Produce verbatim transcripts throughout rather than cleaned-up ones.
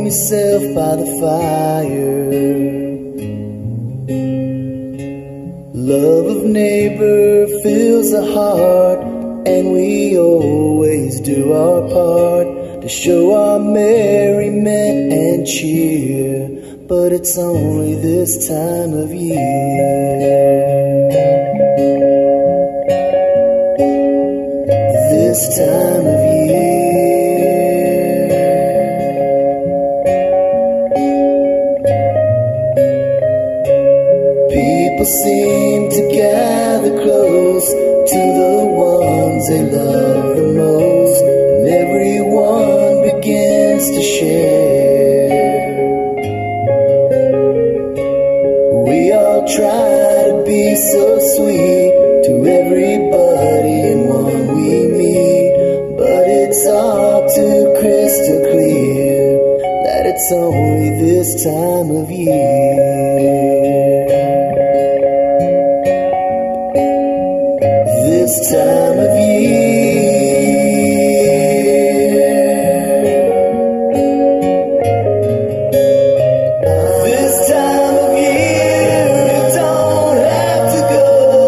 yourself by the fire. Love of neighbor fills the heart, and we always do our part to show our merriment and cheer. But it's only this time of year. This time of year. People seem to gather close to the ones they love the most, and everyone begins to share. We all try to be so sweet to everybody and one we meet, but it's all too crystal clear that it's only this time of year. This time of year. This time of year, you don't have to go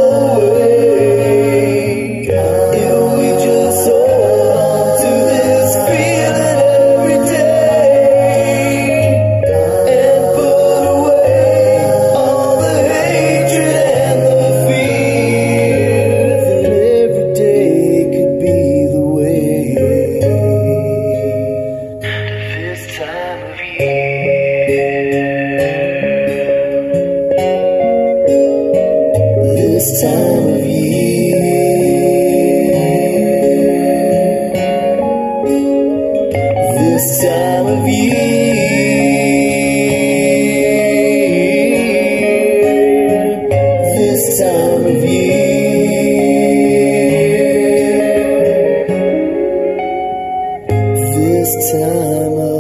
away. If we just hold on to this feeling every day, and put away all the hatred and the fear, that every day could be the way. This time of year. This time of year. This time of year. This time of year. This time of